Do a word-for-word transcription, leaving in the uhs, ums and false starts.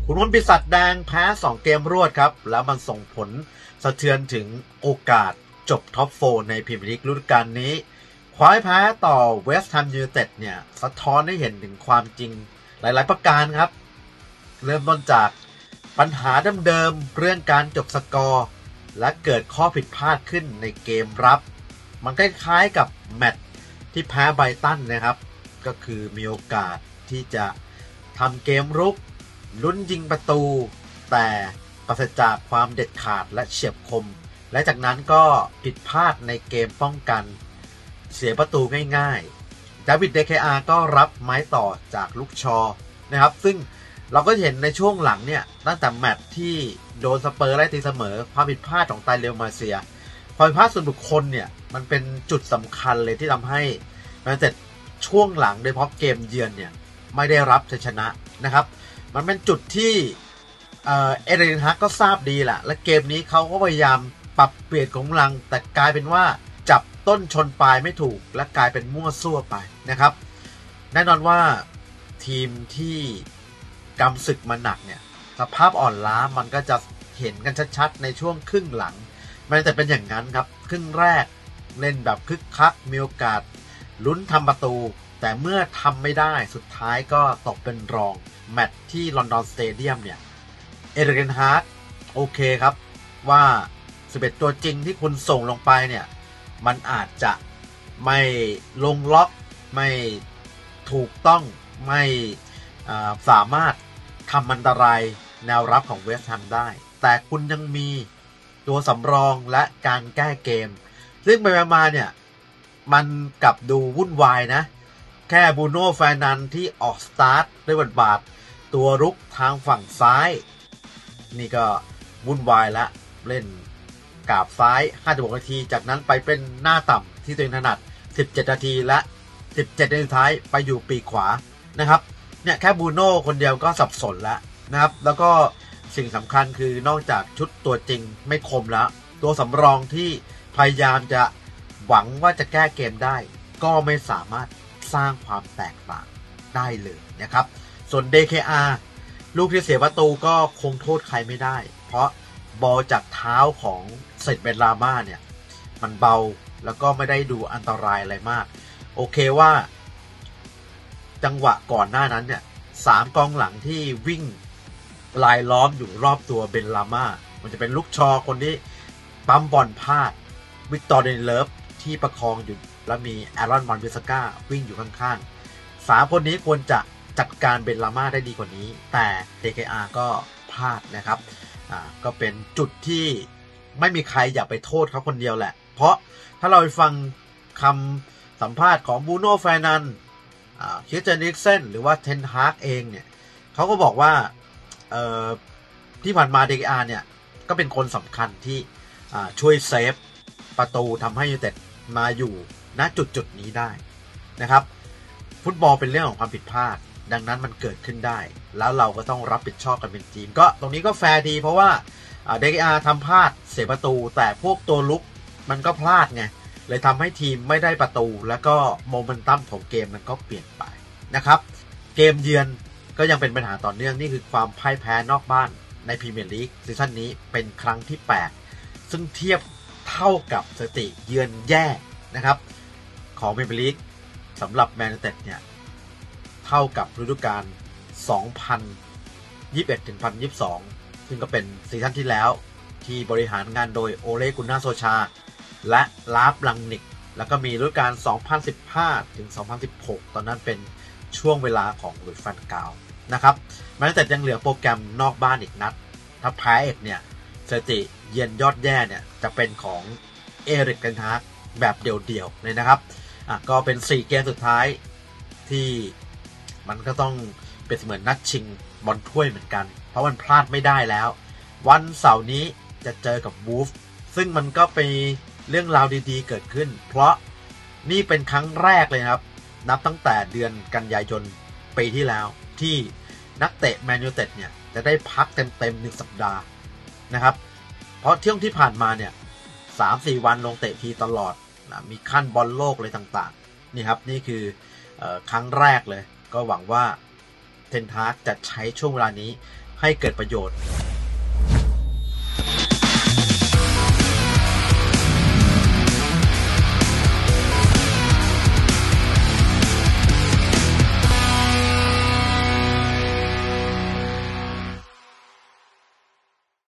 ขุนพลปีศาจแดงแพ้สองเกมรวดครับแล้วมันส่งผลสะเทือนถึงโอกาสจบท็อปโฟร์ในพรีเมียร์ลีกฤดูกาลนี้คว้าแพ้ต่อเวสต์แฮมยูไนเต็ดเนี่ยสะท้อนให้เห็นถึงความจริงหลายๆประการครับเริ่มต้นจากปัญหาเดิมๆเรื่องการจบสกอร์และเกิดข้อผิดพลาดขึ้นในเกมรับมันคล้ายๆกับแมตช์ที่แพ้ไบรตันนะครับก็คือมีโอกาสที่จะทำเกมรุกลุ้นยิงประตูแต่ปราศจากความเด็ดขาดและเฉียบคมและจากนั้นก็ผิดพลาดในเกมป้องกันเสียประตูง่ายๆดาวิด เด เค อาร์ ก็รับไม้ต่อจากลูกชอนะครับซึ่งเราก็เห็นในช่วงหลังเนี่ยตั้งแต่แมตช์ที่โดนสเปอร์ไล่ตีเสมอความผิดพลาดของไตเรลมาเซียความผิดพลาดส่วนบุคคลเนี่ยมันเป็นจุดสำคัญเลยที่ทำให้แมนเชสเตอร์ช่วงหลังโดยเฉพาะเกมเยือนเนี่ยไม่ได้รับชัยชนะนะครับมันเป็นจุดที่เออเอริก เทนฮากก็ทราบดีแหละและเกมนี้เขาก็พยายามปรับเปลี่ยนกำลังแต่กลายเป็นว่าจับต้นชนปลายไม่ถูกและกลายเป็นมั่วซั่วไปนะครับแน่นอนว่าทีมที่กำศึกมาหนักเนี่ยสภาพอ่อนล้ามันก็จะเห็นกันชัดๆในช่วงครึ่งหลังมันแต่เป็นอย่างนั้นครับครึ่งแรกเล่นแบบคึกคักมีโอกาสลุ้นทำประตูแต่เมื่อทำไม่ได้สุดท้ายก็ตกเป็นรองแมตช์ที่ลอนดอนสเตเดียมเนี่ยเอริก เทนฮากโอเคครับว่าสิบเอ็ดตัวจริงที่คุณส่งลงไปเนี่ยมันอาจจะไม่ลงล็อกไม่ถูกต้องไม่สามารถทำอันตรายแนวรับของเวสต์แฮมได้แต่คุณยังมีตัวสำรองและการแก้เกมซึ่งไปมาเนี่ยมันกลับดูวุ่นวายนะแค่บูโน่ เฟอร์นันด์ที่ออกสตาร์ทด้วยบทบาทตัวรุกทางฝั่งซ้ายนี่ก็วุ่นวายแล้วเล่นกาบซ้ายห้าสิบหกนาทีจากนั้นไปเป็นหน้าต่ำที่ตัวเองถนัดสิบเจ็ดนาทีและสิบเจ็ดนาทีสุดท้ายไปอยู่ปีกขวานะครับเนี่ยแค่บูโน่คนเดียวก็สับสนแล้วนะครับแล้วก็สิ่งสำคัญคือนอกจากชุดตัวจริงไม่คมแล้วตัวสำรองที่พยายามจะหวังว่าจะแก้เกมได้ก็ไม่สามารถสร้างความแตกต่างได้เลยนะครับส่วน ดี เค อาร์ ลูกที่เสียประตูก็คงโทษใครไม่ได้เพราะบอลจากเท้าของเซตเบนราม่าเนี่ยมันเบาแล้วก็ไม่ได้ดูอันตรายอะไรมากโอเคว่าจังหวะก่อนหน้านั้นเนี่ยสามกองหลังที่วิ่งลายล้อมอยู่รอบตัวเบนราม่ามันจะเป็นลูกชอคนที่ปั๊มบอลพลาดวิกตอร์เดนเลิฟที่ประคองอยู่แล้วมีแอรอน วันบิสก้าวิ่งอยู่ข้างๆสามคนนี้ควรจะจัดการเบนราม่าได้ดีกว่านี้แต่ ดี เค อาร์ ก็พลาดนะครับอ่าก็เป็นจุดที่ไม่มีใครอยากไปโทษเขาคนเดียวแหละเพราะถ้าเราไปฟังคำสัมภาษณ์ของบูโน่ เฟอร์นันด์คริสเตียน เอริกเซนหรือว่าเทนฮากเองเนี่ยเขาก็บอกว่าที่ผ่านมา ดี เค อาร์ เนี่ยก็เป็นคนสำคัญที่ช่วยเซฟประตูทำให้ยูไนเต็ดมาอยู่ณจุดจุดนี้ได้นะครับฟุตบอลเป็นเรื่องของความผิดพลาดดังนั้นมันเกิดขึ้นได้แล้วเราก็ต้องรับผิดชอบกันเป็นทีมก็ตรงนี้ก็แฟร์ดีเพราะว่า ดี เค อาร์ ทำพลาดเสียประตูแต่พวกตัวลุกมันก็พลาดไงเลยทำให้ทีมไม่ได้ประตูแล้วก็โมเมนตัมของเกมมันก็เปลี่ยนไปนะครับเกมเยือนก็ยังเป็นปัญหาต่อเนื่องนี่คือความพ่ายแพ้นอกบ้านในพรีเมียร์ลีกซีซั่นนี้เป็นครั้งที่แปดซึ่งเทียบเท่ากับสถิติเยือนแย่นะครับของพรีเมียร์ลีกสำหรับแมนยูไนเต็ดเนี่ยเท่ากับฤดูกาล สองพันยี่สิบเอ็ดถึงสองพันยี่สิบสอง ซึ่งก็เป็นซีซั่นที่แล้วที่บริหารงานโดยโอเลกุนนาโซชาและลาฟลังนิกแล้วก็มีฤดูกาล สองพันสิบห้าถึงสองพันสิบหก ตอนนั้นเป็นช่วงเวลาของลุยส์ แฟนกาลนะครับแมนยูไนเต็ดยังเหลือโปรแกรมนอกบ้านอีกนัดถ้าแพ้เอกเนี่ยสถิติเยือนยอดแย่เนี่ยจะเป็นของเอริก เทนฮากแบบเดี่ยวๆเลยนะครับอ่ะก็เป็นสี่เกมสุดท้ายที่มันก็ต้องเป็นเหมือนนัดชิงบอลถ้วยเหมือนกันเพราะมันพลาดไม่ได้แล้ววันเสาร์นี้จะเจอกับวูฟซึ่งมันก็เป็นเรื่องราวดีๆเกิดขึ้นเพราะนี่เป็นครั้งแรกเลยครับนับตั้งแต่เดือนกันยายนปีที่แล้วที่นักเตะแมนยูไนเต็ดเนี่ยจะได้พักเต็มๆหนึ่งสัปดาห์นะครับเพราะเที่ยงที่ผ่านมาเนี่ย สามสี่ วันลงเตะทีตลอดนะมีขั้นบอลโลกเลยต่างๆนี่ครับนี่คือเอ่อครั้งแรกเลยก็หวังว่าเทนฮากจะใช้ช่วงเวลานี้ให้เกิดประโยชน์